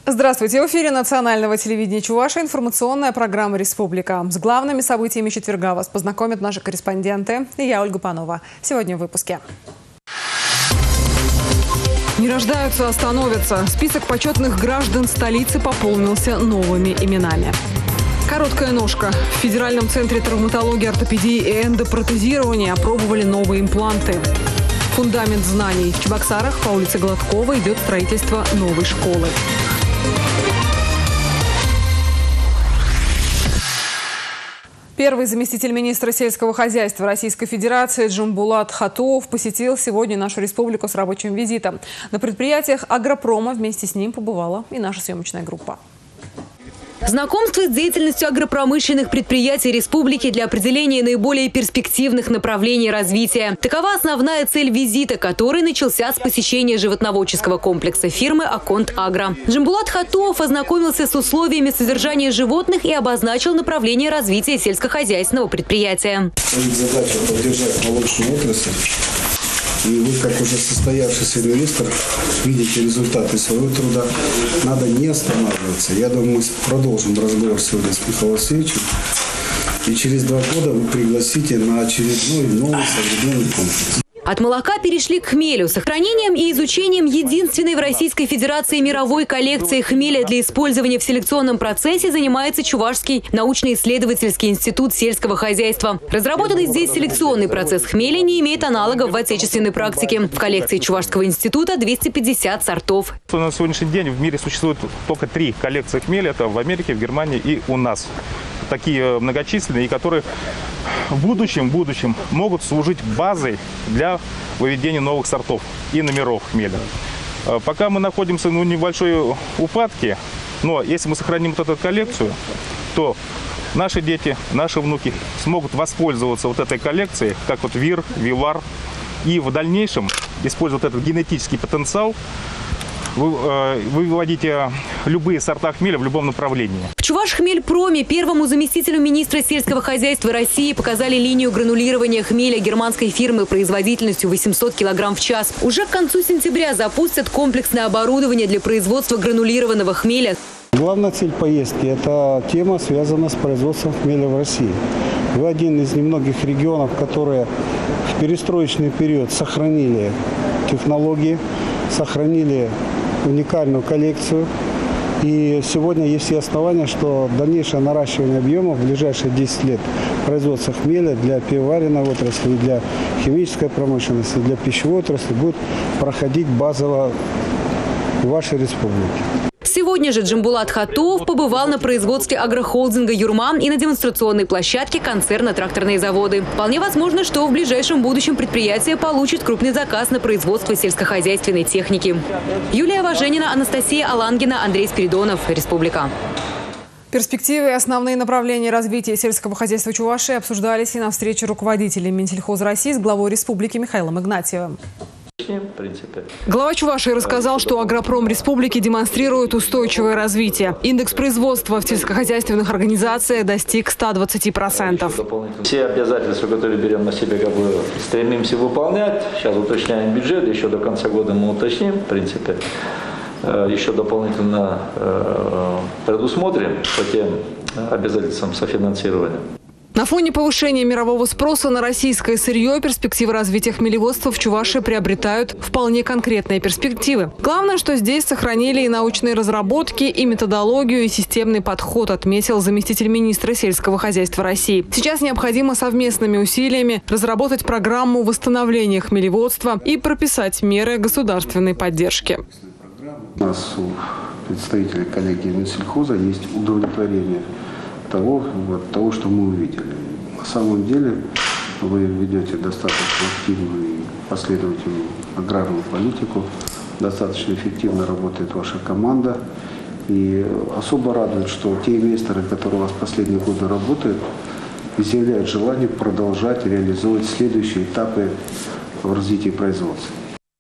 Здравствуйте! В эфире национального телевидения Чувашии информационная программа «Республика». С главными событиями четверга вас познакомят наши корреспонденты и я, Ольга Панова. Сегодня в выпуске. Не рождаются, а становятся. Список почетных граждан столицы пополнился новыми именами. Короткая ножка. В Федеральном центре травматологии, ортопедии и эндопротезирования опробовали новые импланты. Фундамент знаний. В Чебоксарах по улице Гладкова идет строительство новой школы. Первый заместитель министра сельского хозяйства Российской Федерации Джамбулат Хатуов посетил сегодня нашу республику с рабочим визитом. На предприятиях агропрома вместе с ним побывала и наша съемочная группа. Знакомство с деятельностью агропромышленных предприятий республики для определения наиболее перспективных направлений развития. Такова основная цель визита, который начался с посещения животноводческого комплекса фирмы «Аконт Агро». Джамбулат Хатуов ознакомился с условиями содержания животных и обозначил направление развития сельскохозяйственного предприятия. Задача поддержать молочную отрасль. И вы, как уже состоявшийся инвестор, видите результаты своего труда. Надо не останавливаться. Я думаю, мы продолжим разговор сегодня с Михаилом Васильевичем. И через 2 года вы пригласите на очередной новый современный комплекс. От молока перешли к хмелю. Сохранением и изучением единственной в Российской Федерации мировой коллекции хмеля для использования в селекционном процессе занимается Чувашский научно-исследовательский институт сельского хозяйства. Разработанный здесь селекционный процесс хмеля не имеет аналогов в отечественной практике. В коллекции Чувашского института 250 сортов. На сегодняшний день в мире существует только 3 коллекции хмеля. Это в Америке, в Германии и у нас. Такие многочисленные, и которые в будущем могут служить базой для выведения новых сортов и номеров хмеля. Пока мы находимся в небольшой упадке, но если мы сохраним вот эту коллекцию, то наши дети, наши внуки смогут воспользоваться вот этой коллекцией, как вот ВИР, ВИВАР, и в дальнейшем использовать этот генетический потенциал, выводить любые сорта хмеля в любом направлении. В Чувашхмельпроме первому заместителю министра сельского хозяйства России показали линию гранулирования хмеля германской фирмы производительностью 800 кг в час. Уже к концу сентября запустят комплексное оборудование для производства гранулированного хмеля. Главная цель поездки – это тема, связанная с производством хмеля в России. Вы один из немногих регионов, которые в перестроечный период сохранили технологии, сохранили уникальную коллекцию. И сегодня есть все основания, что дальнейшее наращивание объемов в ближайшие 10 лет производства хмеля для пивоваренной отрасли, для химической промышленности, для пищевой отрасли будет проходить базово в вашей республике. Сегодня же Джамбулат Хатуов побывал на производстве агрохолдинга «Юрман» и на демонстрационной площадке концерна «Тракторные заводы». Вполне возможно, что в ближайшем будущем предприятие получит крупный заказ на производство сельскохозяйственной техники. Юлия Важенина, Анастасия Алангина, Андрей Спиридонов. Республика. Перспективы и основные направления развития сельского хозяйства Чувашии обсуждались и на встрече руководителей Минсельхоз России с главой республики Михаилом Игнатьевым. Глава Чувашии рассказал, что агропром республики демонстрирует устойчивое развитие. Индекс производства в сельскохозяйственных организациях достиг 120%. Все обязательства, которые берем на себя, стремимся выполнять. Сейчас уточняем бюджет, еще до конца года мы уточним, в принципе. Еще дополнительно предусмотрим по тем обязательствам софинансирования. На фоне повышения мирового спроса на российское сырье перспективы развития хмелеводства в Чувашии приобретают вполне конкретные перспективы. Главное, что здесь сохранили и научные разработки, и методологию, и системный подход, отметил заместитель министра сельского хозяйства России. Сейчас необходимо совместными усилиями разработать программу восстановления хмелеводства и прописать меры государственной поддержки. У нас у представителей коллегии Минсельхоза есть удовлетворение того, что мы увидели. На самом деле вы ведете достаточно активную и последовательную аграрную политику, достаточно эффективно работает ваша команда. И особо радует, что те инвесторы, которые у вас последние годы работают, изъявляют желание продолжать реализовывать следующие этапы в развитии производства.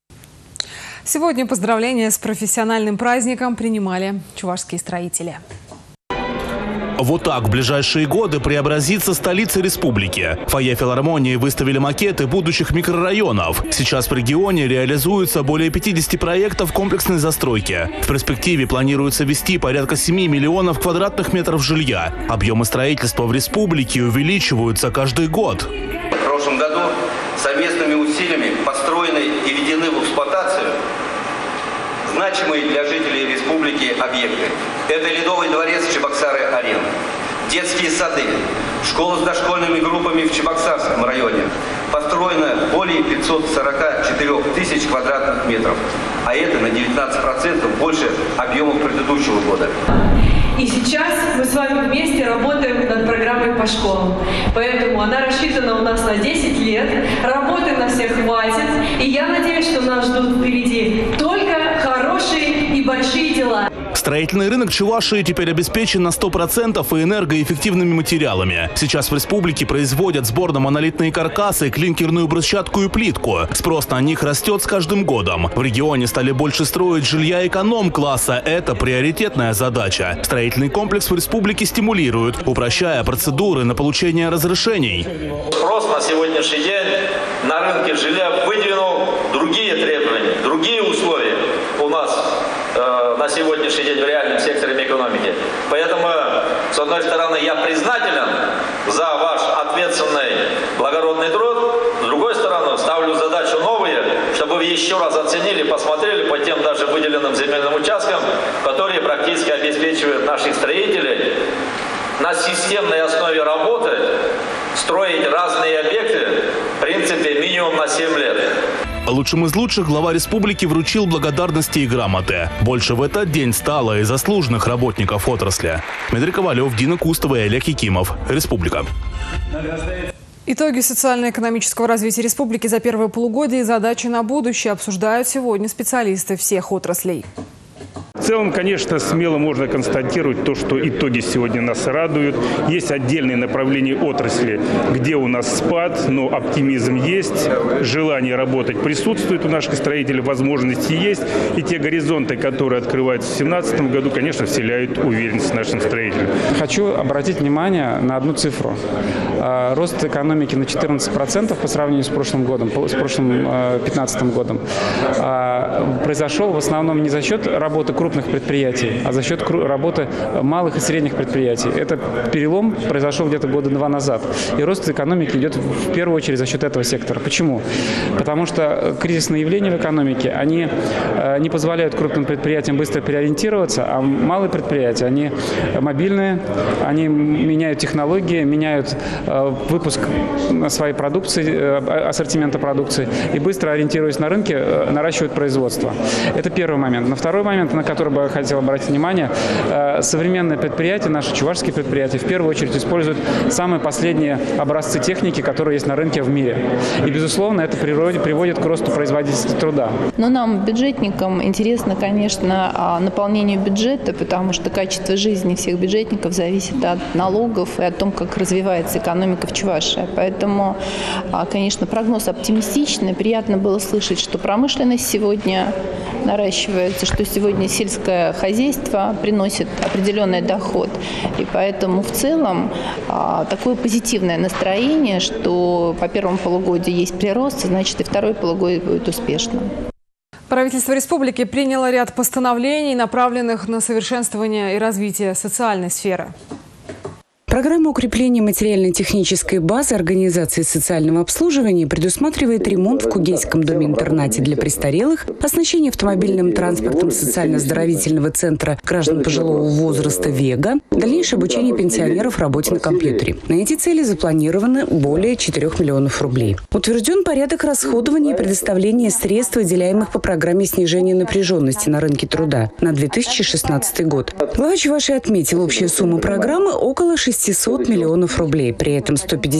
Сегодня поздравления с профессиональным праздником принимали чувашские строители. Вот так в ближайшие годы преобразится столица республики. В фойе филармонии выставили макеты будущих микрорайонов. Сейчас в регионе реализуется более 50 проектов комплексной застройки. В перспективе планируется ввести порядка 7 миллионов квадратных метров жилья. Объемы строительства в республике увеличиваются каждый год. В прошлом году совместными усилиями построены и введены в эксплуатацию значимые для жителей республики объекты. Это Ледовый дворец Чебоксары-Арена, детские сады, школа с дошкольными группами в Чебоксарском районе. Построено более 544 тысяч квадратных метров, а это на 19% больше объемов предыдущего года. И сейчас мы с вами вместе работаем над программой по школам. Поэтому она рассчитана у нас на 10 лет. Работы на всех хватит. И я надеюсь, что нас ждут впереди только хорошие и большие дела. Строительный рынок Чувашии теперь обеспечен на 100% и энергоэффективными материалами. Сейчас в республике производят сборно-монолитные каркасы, клинкерную брусчатку и плитку. Спрос на них растет с каждым годом. В регионе стали больше строить жилья эконом-класса. Это приоритетная задача. Строительный комплекс в республике стимулируют, упрощая процедуры на получение разрешений. Спрос на сегодняшний день на рынке жилья выдвинул другие требования, другие условия у нас на сегодняшний день в реальном секторе экономики. Поэтому, с одной стороны, я признателен за ваш ответственный, благородный труд. С другой стороны, ставлю задачу новые, чтобы вы еще раз оценили, посмотрели по тем даже выделенным земельным участкам, которые практически обеспечивают наших строителей на системной основе работы, строить разные объекты, в принципе, минимум на 7 лет. Лучшим из лучших глава республики вручил благодарности и грамоты. Больше в этот день стало и заслуженных работников отрасли. Дмитрий Ковалев, Дина Кустова и Олег Якимов. Республика. Итоги социально-экономического развития республики за первое полугодие и задачи на будущее обсуждают сегодня специалисты всех отраслей. В целом, конечно, смело можно констатировать то, что итоги сегодня нас радуют. Есть отдельные направления отрасли, где у нас спад, но оптимизм есть, желание работать присутствует у наших строителей, возможности есть. И те горизонты, которые открываются в 2017 году, конечно, вселяют уверенность нашим строителям. Хочу обратить внимание на одну цифру. Рост экономики на 14% по сравнению с прошлым годом, с прошлым 2015 годом, произошел в основном не за счет работы крупных предприятий, а за счет работы малых и средних предприятий. Это перелом произошел где-то года 2 назад. И рост экономики идет в первую очередь за счет этого сектора. Почему? Потому что кризисные явления в экономике, они не позволяют крупным предприятиям быстро переориентироваться, а малые предприятия, они мобильные, они меняют технологии, меняют выпуск своей продукции, ассортимента продукции и быстро, ориентируясь на рынке, наращивают производство. Это первый момент. На второй момент, на который бы я хотел обратить внимание, современные предприятия, наши чувашские предприятия, в первую очередь используют самые последние образцы техники, которые есть на рынке в мире. И, безусловно, это приводит к росту производительности труда. Но нам, бюджетникам, интересно, конечно, наполнение бюджета, потому что качество жизни всех бюджетников зависит от налогов и от том, как развивается экономика в Чувашии. Поэтому, конечно, прогноз оптимистичный. Приятно было слышать, что промышленность сегодня наращивается, что сегодня сельское хозяйство приносит определенный доход. И поэтому в целом такое позитивное настроение, что по первому полугодию есть прирост, значит и второе полугодие будет успешным. Правительство республики приняло ряд постановлений, направленных на совершенствование и развитие социальной сферы. Программа укрепления материально-технической базы организации социального обслуживания предусматривает ремонт в Кугейском доме-интернате для престарелых, оснащение автомобильным транспортом социально-оздоровительного центра граждан пожилого возраста «Вега», дальнейшее обучение пенсионеров работе на компьютере. На эти цели запланировано более 4 миллионов рублей. Утвержден порядок расходования и предоставления средств, выделяемых по программе снижения напряженности на рынке труда на 2016 год. Глава Чувашии отметил, общая сумма программы около 600 миллионов рублей. При этом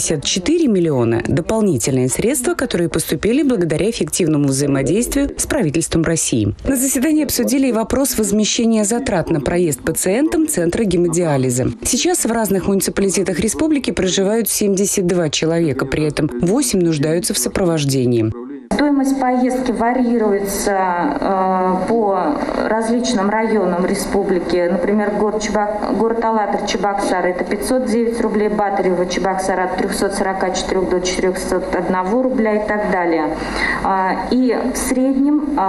154 миллиона – дополнительные средства, которые поступили благодаря эффективному взаимодействию с правительством России. На заседании обсудили и вопрос возмещения затрат на проезд пациентам Центра гемодиализа. Сейчас в разных муниципалитетах республики проживают 72 человека, при этом 8 нуждаются в сопровождении. Стоимость поездки варьируется по различным районам республики. Например, город Алатырь, Чебоксары – это 509 рублей, Батарево, Чебоксары от 344 до 401 рубля и так далее. И в среднем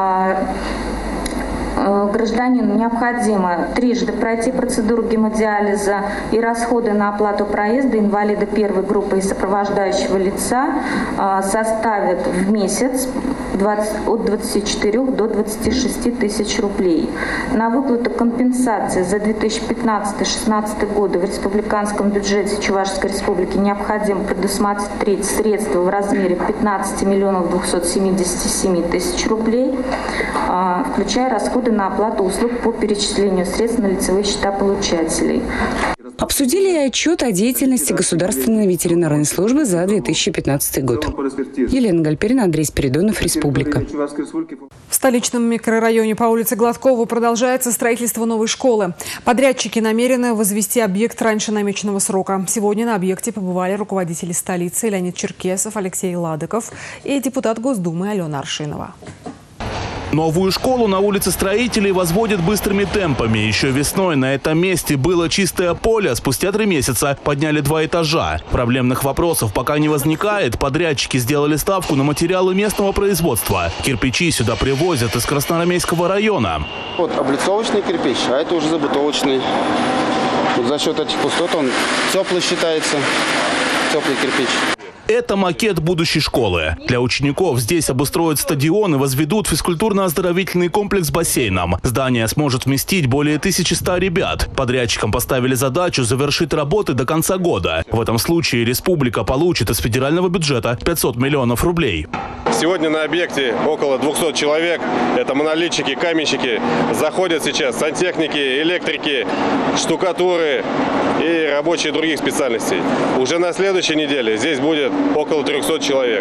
гражданину необходимо трижды пройти процедуру гемодиализа, и расходы на оплату проезда инвалида первой группы и сопровождающего лица составят в месяц от 24 до 26 тысяч рублей. На выплату компенсации за 2015-2016 годы в республиканском бюджете Чувашской республики необходимо предусмотреть средства в размере 15 миллионов 277 тысяч рублей, включая расходы на оплату услуг по перечислению средств на лицевые счета получателей. Обсудили и отчет о деятельности Государственной ветеринарной службы за 2015 год. Елена Гальперина, Андрей Спиридонов, Республика. В столичном микрорайоне по улице Гладкова продолжается строительство новой школы. Подрядчики намерены возвести объект раньше намеченного срока. Сегодня на объекте побывали руководители столицы Леонид Черкесов, Алексей Ладыков и депутат Госдумы Алена Аршинова. Новую школу на улице Строителей возводят быстрыми темпами. Еще весной на этом месте было чистое поле, а спустя 3 месяца подняли 2 этажа. Проблемных вопросов пока не возникает. Подрядчики сделали ставку на материалы местного производства. Кирпичи сюда привозят из Красноармейского района. Вот облицовочный кирпич, а это уже забытовочный. Вот за счет этих пустот он теплый считается, теплый кирпич. Это макет будущей школы. Для учеников здесь обустроят стадион и возведут физкультурно-оздоровительный комплекс с бассейном. Здание сможет вместить более 1100 ребят. Подрядчикам поставили задачу завершить работы до конца года. В этом случае республика получит из федерального бюджета 500 миллионов рублей. Сегодня на объекте около 200 человек. Это монолитчики, каменщики. Заходят сейчас сантехники, электрики, штукатуры и рабочие других специальностей. Уже на следующей неделе здесь будет около 300 человек.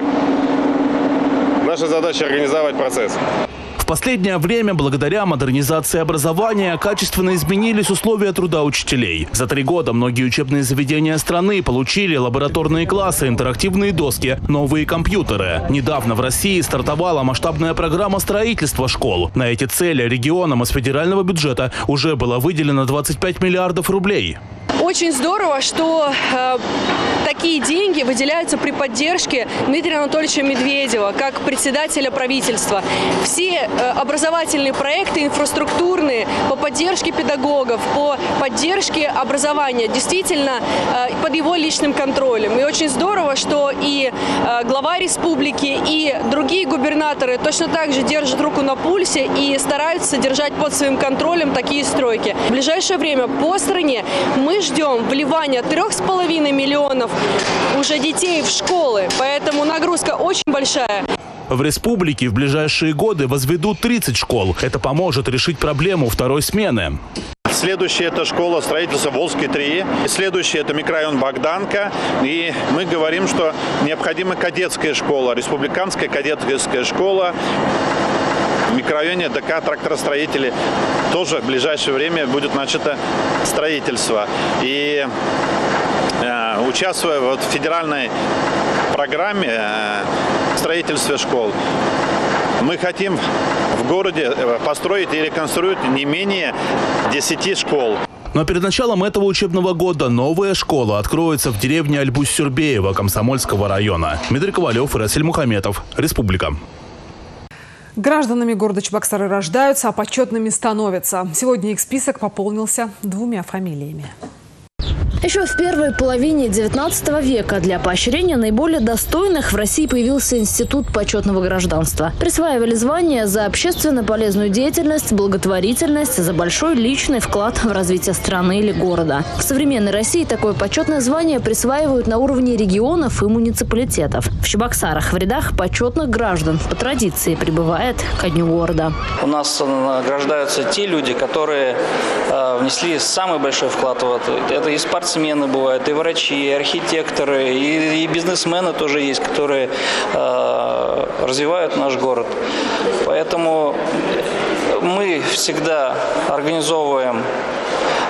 Наша задача – организовать процесс. В последнее время, благодаря модернизации образования, качественно изменились условия труда учителей. За 3 года многие учебные заведения страны получили лабораторные классы, интерактивные доски, новые компьютеры. Недавно в России стартовала масштабная программа строительства школ. На эти цели регионам из федерального бюджета уже было выделено 25 миллиардов рублей. Очень здорово, что такие деньги выделяются при поддержке Дмитрия Анатольевича Медведева, как председателя правительства. Все образовательные проекты, инфраструктурные, по поддержке педагогов, по поддержке образования, действительно под его личным контролем. И очень здорово, что и глава республики, и другие губернаторы точно так же держат руку на пульсе и стараются держать под своим контролем такие стройки. В ближайшее время по стране мы ждем вливания 3,5 миллионов уже детей в школы, поэтому нагрузка очень большая. В республике в ближайшие годы возведут 30 школ. Это поможет решить проблему второй смены. Следующая – это школа строительства Волжской 3. Следующая – это микрорайон Богданка. И мы говорим, что необходима кадетская школа, республиканская кадетская школа. В микрорайоне ДК «Тракторостроители» тоже в ближайшее время будет начато строительство. И участвуя в федеральной программе строительства школ, мы хотим в городе построить и реконструировать не менее 10 школ. Но перед началом этого учебного года новая школа откроется в деревне Альбусь-Сюрбеево Комсомольского района. Дмитрий Ковалев и Расиль Мухаметов. Республика. Гражданами города Чебоксары рождаются, а почетными становятся. Сегодня их список пополнился 2 фамилиями. Еще в первой половине 19 века для поощрения наиболее достойных в России появился институт почетного гражданства. Присваивали звания за общественно полезную деятельность, благотворительность, за большой личный вклад в развитие страны или города. В современной России такое почетное звание присваивают на уровне регионов и муниципалитетов. В Чебоксарах в рядах почетных граждан по традиции прибывает ко дню города. У нас награждаются те люди, которые внесли самый большой вклад в это. Это и спортсмены бывают, и врачи, и архитекторы, и бизнесмены тоже есть, которые развивают наш город. Поэтому мы всегда организовываем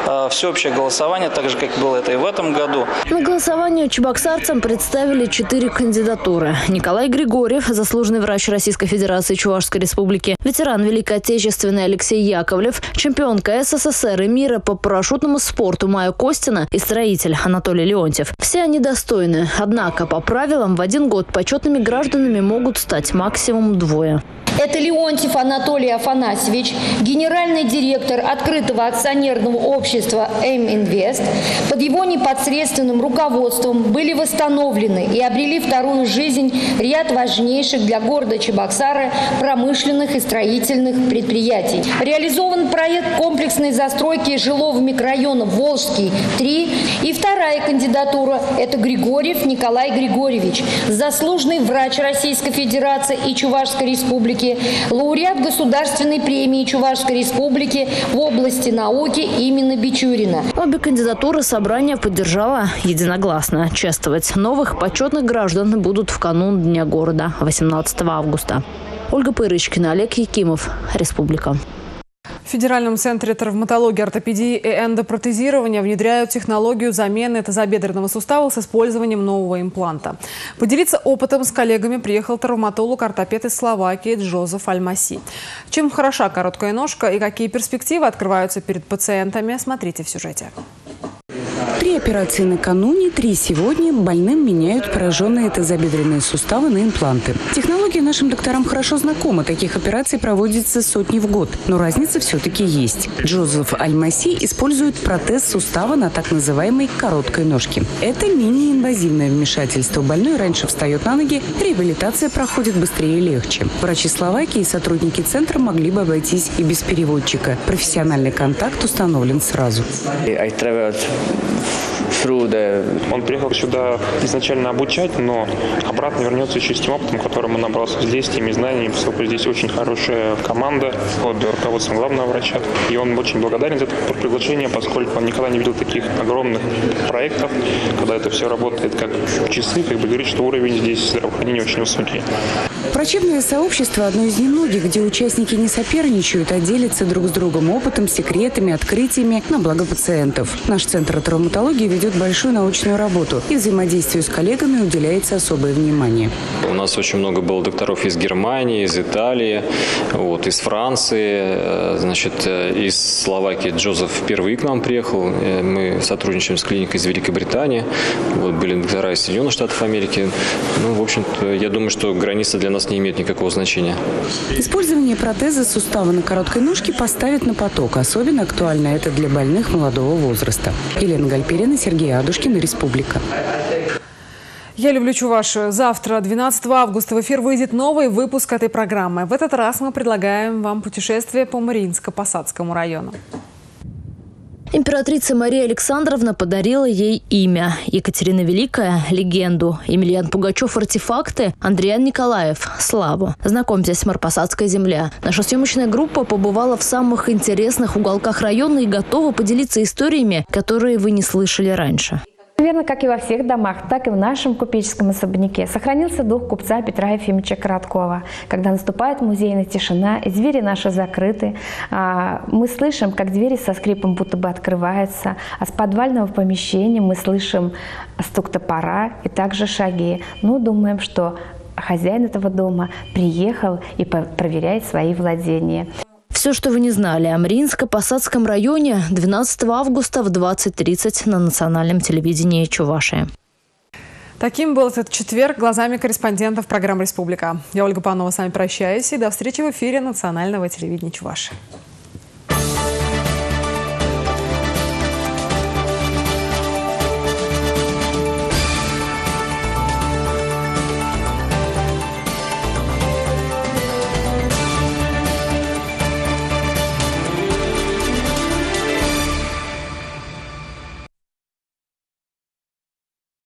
всеобщее голосование, так же, как было это и в этом году. На голосование чебоксарцам представили 4 кандидатуры. Николай Григорьев, заслуженный врач Российской Федерации Чувашской Республики, ветеран Великой Отечественной Алексей Яковлев, чемпионка СССР и мира по парашютному спорту Майя Костина и строитель Анатолий Леонтьев. Все они достойны. Однако, по правилам, в один год почетными гражданами могут стать максимум 2. Это Леонтьев Анатолий Афанасьевич, генеральный директор открытого акционерного общества «М-Инвест». Под его непосредственным руководством были восстановлены и обрели вторую жизнь ряд важнейших для города Чебоксары промышленных и строительных предприятий. Реализован проект комплексной застройки жилого микрорайона Волжский, 3. И вторая кандидатура – это Григорьев Николай Григорьевич, заслуженный врач Российской Федерации и Чувашской Республики, лауреат Государственной премии Чувашской Республики в области науки имени Бичурина. Обе кандидатуры собрание поддержало единогласно. Чествовать новых почетных граждан будут в канун Дня города 18 августа. Ольга Пырочкина, Олег Якимов, Республика. В Федеральном центре травматологии, ортопедии и эндопротезирования внедряют технологию замены тазобедренного сустава с использованием нового импланта. Поделиться опытом с коллегами приехал травматолог-ортопед из Словакии Джозеф Альмаси. Чем хороша короткая ножка и какие перспективы открываются перед пациентами, смотрите в сюжете. 3 операции накануне, 3 сегодня. Больным меняют пораженные тазобедренные суставы на импланты. Технология нашим докторам хорошо знакома. Таких операций проводится сотни в год. Но разница все-таки есть. Джозеф Альмаси использует протез сустава на так называемой короткой ножке. Это менее-инвазивное вмешательство. Больной раньше встает на ноги, реабилитация проходит быстрее и легче. Врачи Словакии и сотрудники центра могли бы обойтись и без переводчика. Профессиональный контакт установлен сразу. Он приехал сюда изначально обучать, но обратно вернется еще с тем опытом, которым он набрался здесь, с теми знаниями, поскольку здесь очень хорошая команда под руководством главного врача. И он очень благодарен за это приглашение, поскольку он никогда не видел таких огромных проектов, когда это все работает как часы, как бы говорит, что уровень здесь здравоохранения очень высокий. Врачебное сообщество – одно из немногих, где участники не соперничают, а делятся друг с другом опытом, секретами, открытиями на благо пациентов. Наш центр травматологии ведет большую научную работу, и взаимодействию с коллегами уделяется особое внимание. У нас очень много было докторов из Германии, из Италии, из Франции, из Словакии. Джозеф впервые к нам приехал. Мы сотрудничаем с клиникой из Великобритании. Были доктора из Соединенных Штатов Америки. В общем-то, я думаю, что граница для нас не имеет никакого значения. Использование протеза сустава на короткой ножке поставит на поток. Особенно актуально это для больных молодого возраста. Елена Гальперина, Сергей Адушкин, Республика. Я люблю Чувашию. Завтра, 12 августа, в эфир выйдет новый выпуск этой программы. В этот раз мы предлагаем вам путешествие по Мариинско-Посадскому району. Императрица Мария Александровна подарила ей имя. Екатерина Великая – легенду. Емельян Пугачев – артефакты. Андриан Николаев – славу. Знакомьтесь, Марпосадская земля. Наша съемочная группа побывала в самых интересных уголках района и готова поделиться историями, которые вы не слышали раньше. Наверное, как и во всех домах, так и в нашем купеческом особняке сохранился дух купца Петра Ефимовича Короткова. Когда наступает музейная тишина, и двери наши закрыты, мы слышим, как двери со скрипом будто бы открываются, а с подвального помещения мы слышим стук топора и также шаги. Думаем, что хозяин этого дома приехал и проверяет свои владения. Все, что вы не знали о Мариинско-Посадском районе, 12 августа в 20:30 на национальном телевидении Чувашии. Таким был этот четверг глазами корреспондентов программы «Республика». Я, Ольга Панова, с вами прощаюсь и до встречи в эфире национального телевидения Чувашии.